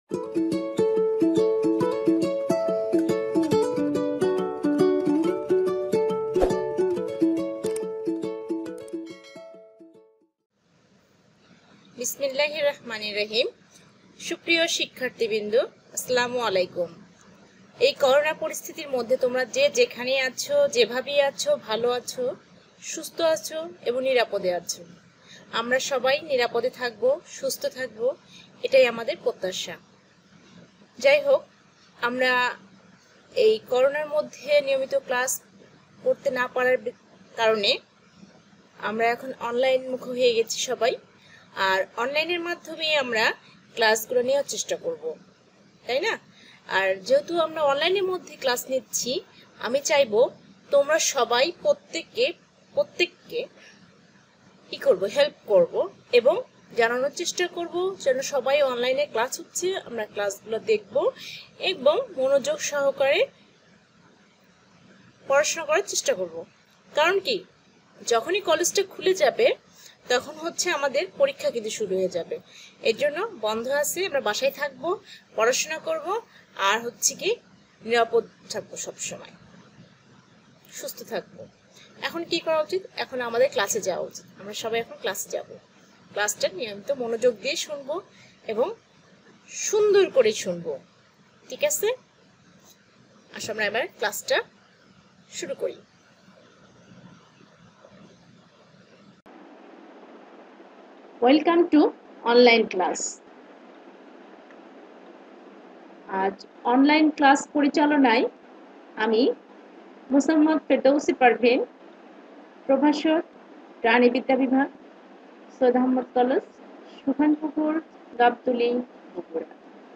বিসমিল্লাহির রহমানির রহিম। সুপ্রিয় শিক্ষার্থীবৃন্দ, আসসালামু আলাইকুম। এই করোনা পরিস্থিতির মধ্যে তোমরা যে যেখানে আছো, যেভাবেই আছো, ভালো আছো, সুস্থ আছো এবং নিরাপদে আছো। আমরা সবাই নিরাপদে থাকবো, সুস্থ থাকবো, এটাই আমাদের প্রত্যাশা। যাই হোক, আমরা এই করোনার মধ্যে নিয়মিত ক্লাস করতে না পারার কারণে আমরা এখন অনলাইন মুখী হয়ে গেছি সবাই। আর অনলাইনের মাধ্যমে আমরা ক্লাসগুলো নেওয়ার চেষ্টা করব, তাই না? আর যেহেতু আমরা অনলাইনের মধ্যে ক্লাস নিচ্ছি, আমি চাইবো তোমরা সবাই প্রত্যেককে কি করব, হেল্প করব এবং জানানোর চেষ্টা করব যেন সবাই অনলাইনে ক্লাস হচ্ছে, আমরা ক্লাসগুলো দেখব এবং মনোযোগ সহকারে পড়াশোনা করার চেষ্টা করব। কারণ কি, যখনই কলেজটা খুলে যাবে তখন হচ্ছে আমাদের পরীক্ষা কিন্তু শুরু হয়ে যাবে। এর জন্য বন্ধ আছে, আমরা বাসায় থাকবো, পড়াশোনা করব, আর হচ্ছে কি নিরাপদ থাকবো, সবসময় সুস্থ থাকবো। এখন কি করা উচিত? এখন আমাদের ক্লাসে যাওয়া উচিত। আমরা সবাই এখন ক্লাসে যাব। ক্লাসটা নিয়মিত মনোযোগ দিয়ে শুনবো এবং সুন্দর করে শুনবো, ঠিক আছে? আসলে আমরা এবার ক্লাসটা শুরু করি। Welcome to online class. আজ অনলাইন ক্লাস পরিচালনায় আমি মোসাম্মদ ফেরদৌসী পারভীন, প্রভাষক, প্রাণীবিদ্যা বিভাগ, সৈয়দ আহমদ কলেজ, সুখানপুকুর, গাবতলী, বগুড়া।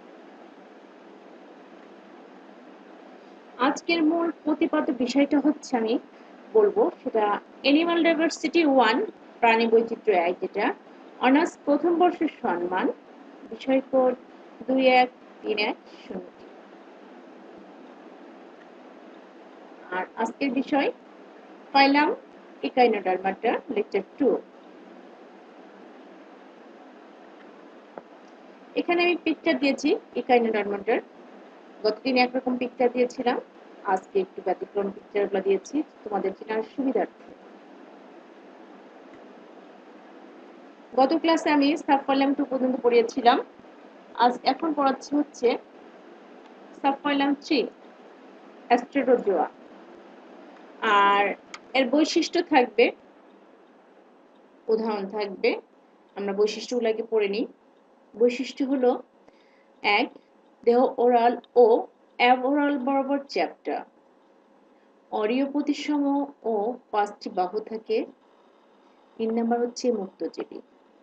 আজকের মূল প্রতিপাদ্য বিষয়টা হচ্ছে আমি বলবো সেটা অ্যানিমাল ডাইভার্সিটি 1 প্রাণী বৈচিত্র্য 1, যেটা অনার্স প্রথম বর্ষের সম্মান, বিষয় কোড 21310। আর আজকের বিষয় ফাইলাম ইকাইনোডার্মাটা, লেকচার 2। এখানে আমি পিকচার দিয়েছি ইকাইনোডার্মাটার। গতদিন একরকম পিকচার দিয়েছিলাম, আজকে একটু ব্যতিক্রম পিকচারগুলো দিয়েছি তোমাদের চেনার সুবিধার্থে। গত ক্লাসে আমি সাবফাইলাম 2 পর্যন্ত পড়িয়েছিলাম। এখন পড়াচ্ছি হচ্ছে সাবফাইলাম 3, অ্যাস্টেরোজোয়া। আর এর বৈশিষ্ট্য থাকবে, উদাহরণ থাকবে। আমরা বৈশিষ্ট্যগুলোকে পড়ে নিই। বৈশিষ্ট্য হলো: 1, দেহ ওরাল ও অ্যাবওরাল বরাবর চ্যাপ্টা, অরীয় প্রতিসম ও 5টি বাহু থাকে। 3 নাম্বার হচ্ছে মুক্তজীবী।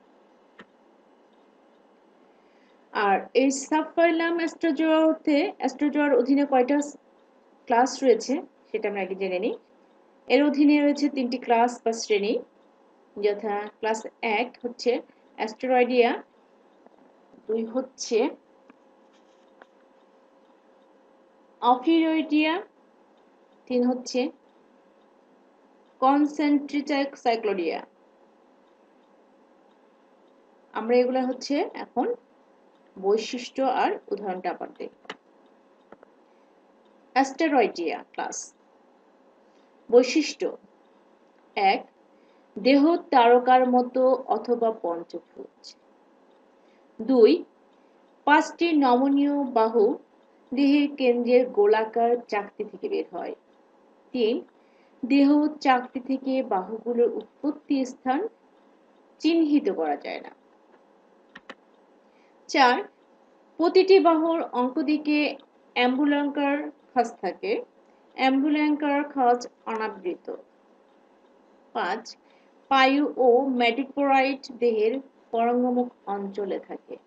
আর এই সাবফাইলাম অ্যাস্ট্রোজোয়ার অধীনে কয়টা ক্লাস রয়েছে সেটা আমরা আগে জেনে নিই। এর অধীনে রয়েছে 3টি ক্লাস বা শ্রেণী, যথা ক্লাস 1 হচ্ছে অ্যাস্টেরয়েডিয়া, 2 হচ্ছে অফিরয়েডিয়া, 3 হচ্ছে কনসেন্ট্রিসাইক্লোডিয়া। আমরা এগুলা হচ্ছে এখন বৈশিষ্ট্য আর উদাহরণটা আবার দেখব। Asteroidea class. বৈশিষ্ট্য: 1, দেহ তারকার মতো অথবা পঞ্চভুজ। 2, 5টি নমনীয় বাহু দেহের কেন্দ্রের গোলাকার চাকতি থেকে বের হয়। 3, দেহ চাকতি থেকে বাহুগুলোর উৎপত্তি স্থান চিহ্নিত করা যায় না। 4, প্রতিটি বাহুর অঙ্কদিকে অ্যাম্বুলাঙ্কার খাঁজ থাকে, অ্যাম্বুলাঙ্কার খাঁজ অনাবৃত। 5, পায়ু ও মেডিপোরাইট দেহের পরঙ্গমুখ অঞ্চলে থাকে।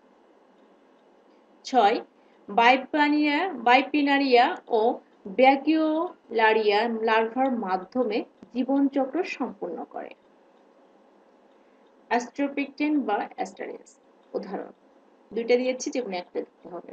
6, বাইপিনারিয়া ও ব্র্যাকিওলারিয়া লার্ভার মাধ্যমে জীবনচক্র সম্পন্ন করে। অ্যাস্ট্রোপিকটেন বা অ্যাস্টারিস। উদাহরণ 2টা দিয়েছি, যেকোনো একটা দিতে হবে।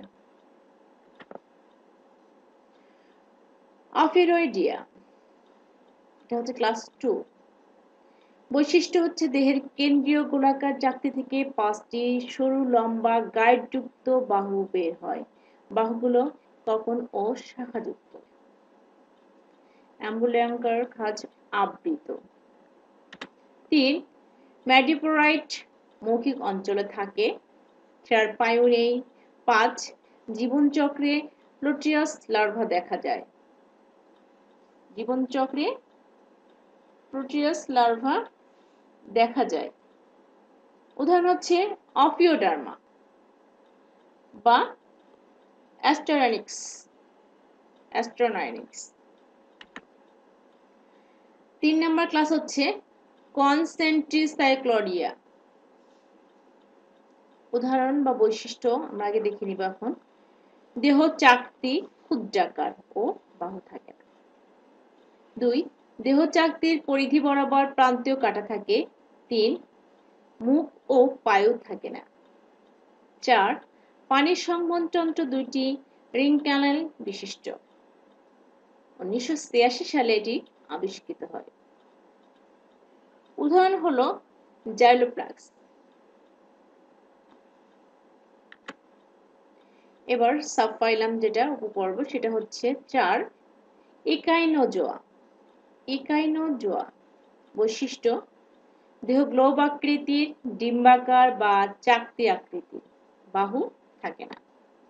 অফিরয়েডিয়া, এটা হচ্ছে ক্লাস 2। বৈশিষ্ট্য হচ্ছে দেহের কেন্দ্রীয় গোলাকার চাকতি থেকে 5টি সরু লম্বা গাইডযুক্ত বাহু বের হয়। বাহুগুলো তখন ও শাখাযুক্ত। অ্যাম্বুল্যাঙ্কার খাঁজ আবৃত। 3. ম্যাডিপোরাইট মৌখিক অঞ্চলে থাকে। 4. পায়ু নেই। 5. জীবনচক্রে প্রোটিয়াস লার্ভা দেখা যায়। জীবনচক্রে প্রোটিয়াস লার্ভা দেখা যায়। উদাহরণ হচ্ছে অপিওডার্মা বা অ্যাস্ট্রোনাইনিক্স। 3 নম্বর ক্লাস হচ্ছে কনসেন্ট্রিসাইক্লোডিয়া। উদাহরণ বা বৈশিষ্ট্য আমরা আগে দেখে নিব এখন। দেহ চাকতি ক্ষুদ্রাকার ও বাহু থাকে না। 2. দেহ চাকতির পরিধি বরাবর প্রান্তীয় কাটা থাকে। 3. মুখ ও পায়ু থাকে না। 4. পানির সংবহনতন্ত্র 2টি রিং ক্যানেল বিশিষ্ট। 1986 সালে এটি আবিষ্কৃত হয়। উদাহরণ হলো জাইলোপ্লাক্স। এবার সাবফাইলাম যেটা উপপর্ব সেটা হচ্ছে 4. ইকাইনোজোয়া। ইকাইনোজোয়া বৈশিষ্ট্য দেহ গ্লোব আকৃতির, ডিম্বাকার বা চাকতি আকৃতির, বাহু থাকে না।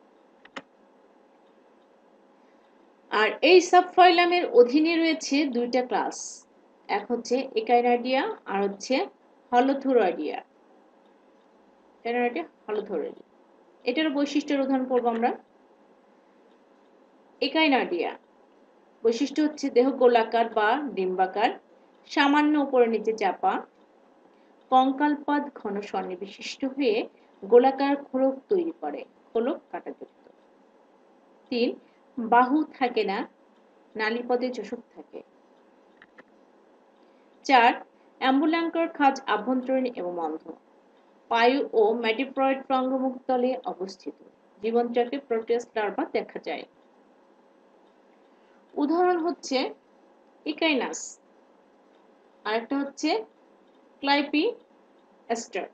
আর এই সাবফাইলামের অধীনে রয়েছে 2টা ক্লাস। এক হচ্ছে একাইনার্ডিয়া আর হচ্ছে হলোথুরয়েডিয়া। হলোথুরয়েডিয়া এটার বৈশিষ্ট্যের উদাহরণ পড়ব আমরা। একাইনার্ডিয়া বৈশিষ্ট্য হচ্ছে দেহ গোলাকার বা ডিম্বাকার, সামান্য উপরে নিচে চাপা, কঙ্কালপাদ ঘন সন্নিবিশিষ্ট হয়ে গোলাকার খোলক তৈরি করে, খোলক কাঁটাযুক্ত। 3. বাহু থাকে না, নালীপদে চোষক থাকে। 4. অ্যাম্বুল্যাঙ্কার খাঁজ আভ্যন্তরীণ এবং বন্ধ। পায়ু ও ম্যাডিপয়েড প্রাঙ্গমুখ তলে অবস্থিত। জীবনচক্রে প্রোটিয়াস লার্ভা দেখা যায়। উদাহরণ হচ্ছে ইকাইনাস, আরেকটা হচ্ছে ক্লাইপিএস্টার।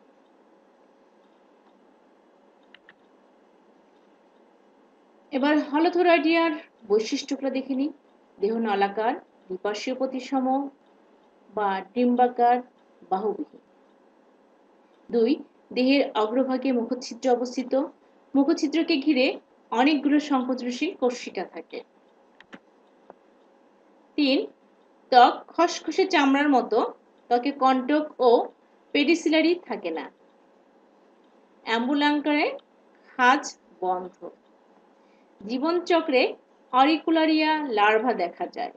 এবার হলোথুরয়েডিয়ার বৈশিষ্ট্যগুলো দেখে নিই। দেহ নলাকার, দ্বিপার্শ্বীয় প্রতিসম বা ডিম্বাকার, বাহুবিহীন। 2. দেহের অগ্রভাগে মুখছিদ্র অবস্থিত। মুখছিদ্রকে ঘিরে অনেকগুলো সংকোচনশীল কোষিকা থাকে। 3. ত্বক খসখসে চামড়ার মতো, ত্বকে কন্টক ও পেডিসিলারি থাকে না। অ্যাম্বুল্যাঙ্কারে খাঁজ বন্ধ। জীবনচক্রে অরিকুলারিয়া লার্ভা দেখা যায়।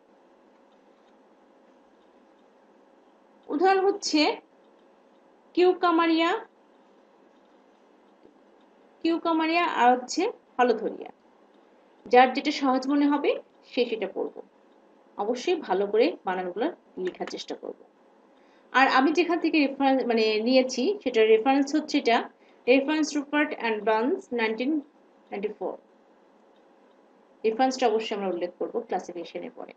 উদাহরণ হচ্ছে কিউকামারিয়া আর হচ্ছে হলোথুরিয়া। যার যেটা সহজ মনে হবে সে সেটা পড়ব। অবশ্যই ভালো করে বানানগুলো লেখার চেষ্টা করব। আর আমি যেখান থেকে রেফারেন্স নিয়েছি সেটা রেফারেন্স হচ্ছে এটা রেফারেন্স রুপার্ট অ্যান্ড বার্নস 1994। রেফারেন্সটা অবশ্যই আমরা উল্লেখ করব ক্লাসিফিকেশনের পরে।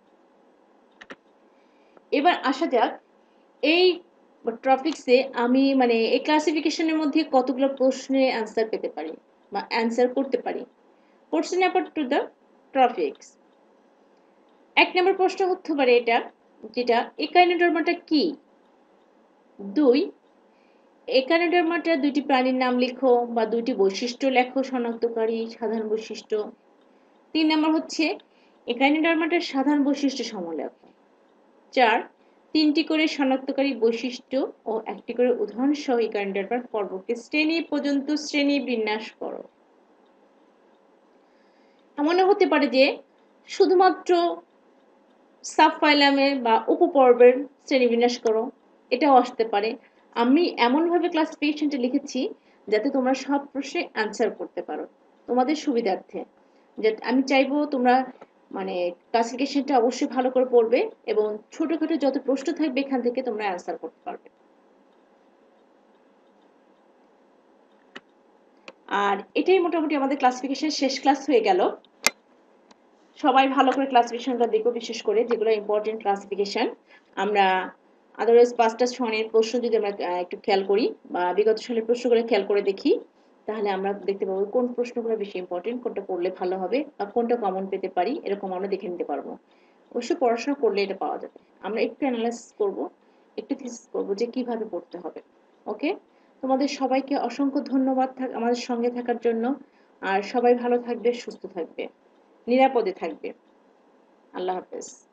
এবার আসা যাক এই টপিকসে আমি এই ক্লাসিফিকেশনের মধ্যে কতগুলো প্রশ্নের অ্যান্সার পেতে পারি বা অ্যান্সার করতে পারি। Question about to the topics. 1 নম্বর প্রশ্ন হতে পারে এটা যেটা একাইনোডার্মাটা কি। 2. একাইনোডার্মাটা 2টি প্রাণীর নাম লেখো বা 2টি বৈশিষ্ট্য লেখো শনাক্তকারী সাধারণ বৈশিষ্ট্য। 3 নম্বর হচ্ছে একাইনোডার্মাটার সাধারণ বৈশিষ্ট্য সমূহ লেখো। 4. 3টি করে শনাক্তকারী বৈশিষ্ট্য ও 1টি করে উদাহরণ সহ একাইনোডার্মার পর্বকে শ্রেণী পর্যন্ত শ্রেণী বিন্যাস করো। এমনও হতে পারে যে শুধুমাত্র সাবফাইলামের বা উপপর্বের শ্রেণীবিন্যাস করো, এটাও আসতে পারে। আমি এমনভাবে ক্লাসিফিকেশনটা লিখেছি যাতে তোমরা সব প্রশ্নে অ্যান্সার করতে পারো তোমাদের সুবিধার্থে। যে আমি চাইবো তোমরা ক্লাসিফিকেশনটা অবশ্যই ভালো করে পড়বে এবং ছোটখাটো যত প্রশ্ন থাকবে এখান থেকে তোমরা অ্যান্সার করতে পারবে। আর এটাই মোটামুটি আমাদের ক্লাসিফিকেশন শেষ ক্লাস হয়ে গেল। সবাই ভালো করে ক্লাসিফিকেশনটা দেখো, বিশেষ করে যেগুলো ইম্পর্টেন্ট ক্লাসিফিকেশন আমরা আদারওয়াইজ পাঁচটা সনের প্রশ্ন যদি আমরা একটু খেয়াল করি বা বিগত সালের প্রশ্নগুলো খেয়াল করে দেখি, তাহলে আমরা দেখতে পাবো কোন প্রশ্নগুলো বেশি ইম্পর্টেন্ট, কোনটা পড়লে ভালো হবে বা কোনটা কমন পেতে পারি, এরকম আমরা দেখে নিতে পারবো। অবশ্য পড়াশোনা করলে এটা পাওয়া যাবে। আমরা একটু অ্যানালাইসিস করব, একটু থিসিস করব যে কিভাবে পড়তে হবে। ওকে, তোমাদের সবাইকে অসংখ্য ধন্যবাদ আমাদের সঙ্গে থাকার জন্য। আর সবাই ভালো থাকবে, সুস্থ থাকবে, নিরাপদে থাকবে। আল্লাহ হাফেজ।